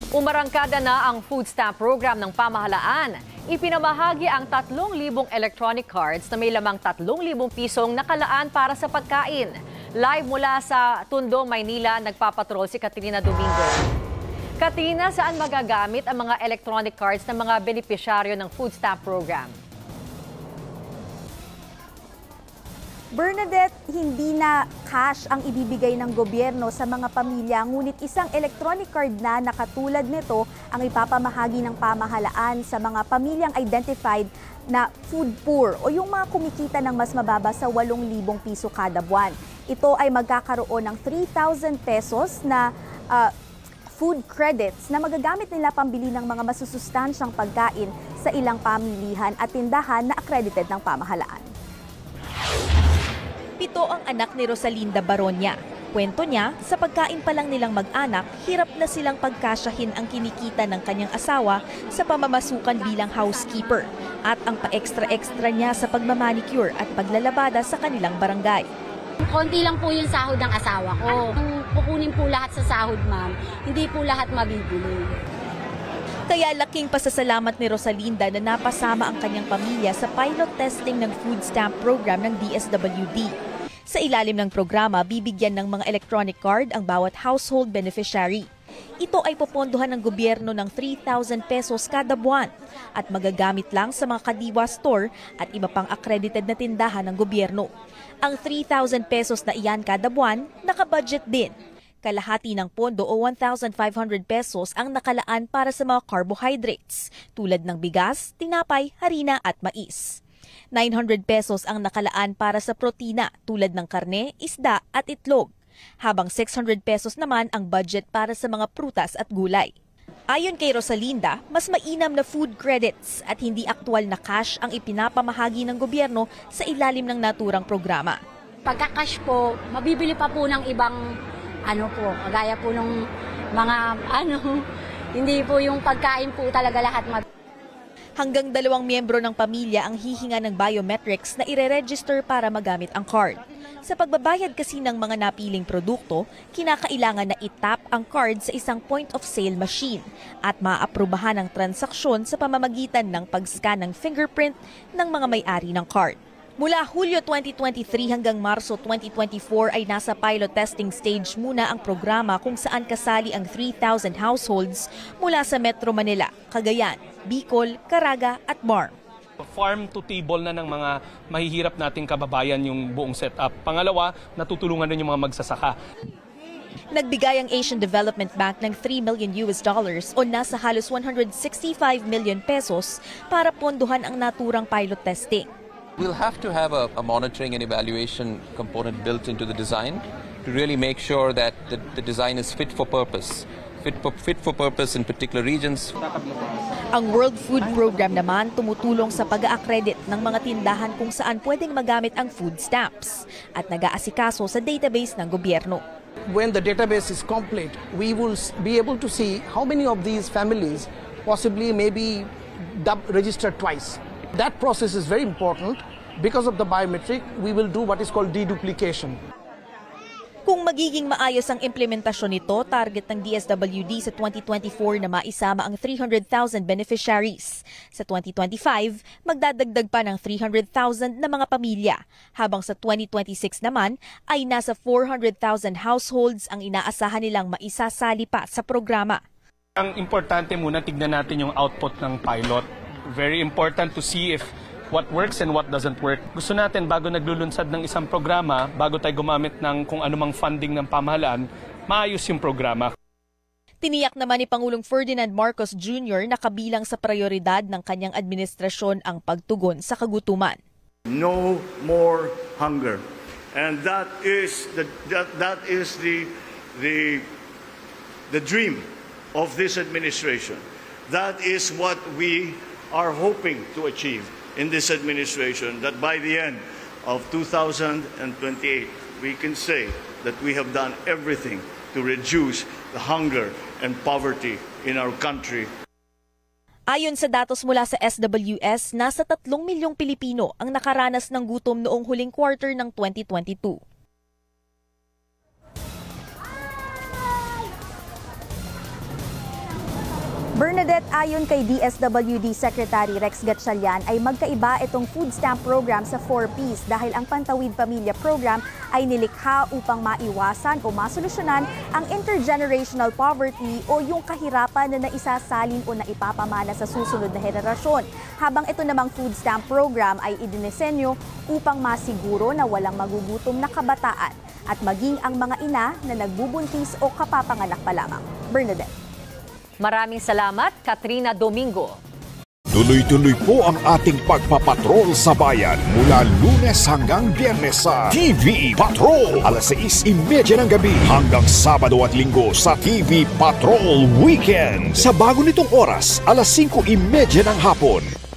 Umarangkada na ang food stamp program ng pamahalaan. Ipinamahagi ang 3,000 electronic cards na may lamang 3,000 pisong nakalaan para sa pagkain. Live mula sa Tondo, Maynila, nagpapatrol si Katrina Domingo. Katrina, saan magagamit ang mga electronic cards ng mga benepisyaryo ng food stamp program? Bernadette, hindi na cash ang ibibigay ng gobyerno sa mga pamilya, ngunit isang electronic card na katulad nito ang ipapamahagi ng pamahalaan sa mga pamilyang identified na food poor o yung mga kumikita ng mas mababa sa 8,000 piso kada buwan. Ito ay magkakaroon ng 3,000 pesos na food credits na magagamit nila pambili ng mga masusustansyang pagkain sa ilang pamilihan at tindahan na accredited ng pamahalaan. 7 ang anak ni Rosalinda Baronia. Kwento niya, sa pagkain pa lang nilang mag-anak, hirap na silang pagkasyahin ang kinikita ng kanyang asawa sa pamamasukan bilang housekeeper at ang pa-extra-extra niya sa pagmamanicure at paglalabada sa kanilang barangay. Konti lang po yung sahod ng asawa ko. Kung kukunin po lahat sa sahod, ma'am, hindi po lahat mabibili. Kaya laking pasasalamat ni Rosalinda na napasama ang kanyang pamilya sa pilot testing ng food stamp program ng DSWD. Sa ilalim ng programa, bibigyan ng mga electronic card ang bawat household beneficiary. Ito ay popondohan ng gobyerno ng 3,000 pesos kada buwan at magagamit lang sa mga kadiwa store at iba pang accredited na tindahan ng gobyerno. Ang 3,000 pesos na iyan kada buwan, nakabudget din. Kalahati ng pondo o 1,500 pesos ang nakalaan para sa mga carbohydrates tulad ng bigas, tinapay, harina at mais. 900 pesos ang nakalaan para sa protina tulad ng karne, isda at itlog, habang 600 pesos naman ang budget para sa mga prutas at gulay. Ayon kay Rosalinda, mas mainam na food credits at hindi aktwal na cash ang ipinapamahagi ng gobyerno sa ilalim ng naturang programa. Pagka-cash po, mabibili pa po ng ibang kagaya po ng mga hindi po yung pagkain po talaga lahat mabibili. Hanggang 2 miyembro ng pamilya ang hihinga ng biometrics na ire-register para magamit ang card. Sa pagbabayad kasi ng mga napiling produkto, kinakailangan na itap ang card sa isang point-of-sale machine at maaprubahan ang transaksyon sa pamamagitan ng pag-scan ng fingerprint ng mga may-ari ng card. Mula Hulyo 2023 hanggang Marso 2024 ay nasa pilot testing stage muna ang programa kung saan kasali ang 3,000 households mula sa Metro Manila, Cagayan, Bicol, Caraga at Mar. Farm to table na ng mga mahihirap nating kababayan yung buong setup. Pangalawa, natutulungan rin yung mga magsasaka. Nagbigay ang Asian Development Bank ng $3 million o nasa halos 165 million pesos para pondohan ang naturang pilot testing. We'll have to have a monitoring and evaluation component built into the design to really make sure that the design is fit for purpose. Fit for purpose in particular regions. Ang World Food Program naman tumutulong sa pag-a-accredit ng mga tindahan kung saan pwedeng magamit ang food stamps at nag-aasikaso sa database ng gobyerno. When the database is complete, we will be able to see how many of these families possibly maybe registered twice. That process is very important. Because of the biometric, we will do what is called deduplication. Kung magiging maayos ang implementasyon nito, target ng DSWD sa 2024 na maisama ang 300,000 beneficiaries. Sa 2025, magdadagdag pa ng 300,000 na mga pamilya, habang sa 2026 naman ay nasa 400,000 households ang inaasahan nilang maisasali pa sa programa. Ang importante muna, tignan natin yung output ng pilot. Very important to see if what works and what doesn't work. Gusto natin bago naglulunsad ng isang programa, bago tayo gumamit ng kung anumang funding ng pamahalaan, maayos yung programa. Tiniyak naman ni Pangulong Ferdinand Marcos Jr. na kabilang sa prioridad ng kanyang administrasyon ang pagtugon sa kagutuman. No more hunger. And that is the dream of this administration. That is what we are hoping to achieve in this administration, that by the end of 2028, we can say that we have done everything to reduce the hunger and poverty in our country. Ayon sa datos mula sa SWS, nasa 3 milyong Pilipino ang nakaranas ng gutom noong huling quarter ng 2022. Bernadette, ayon kay DSWD Secretary Rex Gatchalian ay magkaiba itong food stamp program sa 4Ps dahil ang Pantawid Pamilya Program ay nilikha upang maiwasan o masolusyonan ang intergenerational poverty o yung kahirapan na naisasalin o naipapamana sa susunod na henerasyon. Habang ito namang food stamp program ay idinisenyo upang masiguro na walang magugutom na kabataan at maging ang mga ina na nagbubuntis o kapapanganak pa lamang. Bernadette. Maraming salamat, Katrina Domingo. Tuloy-tuloy po ang ating pagpapatrol sa bayan mula Lunes hanggang Biyernes sa TV Patrol. Alas 6:30 ng gabi hanggang Sabado at Linggo sa TV Patrol Weekend. Sa bago nitong oras, alas 5:30 ng hapon.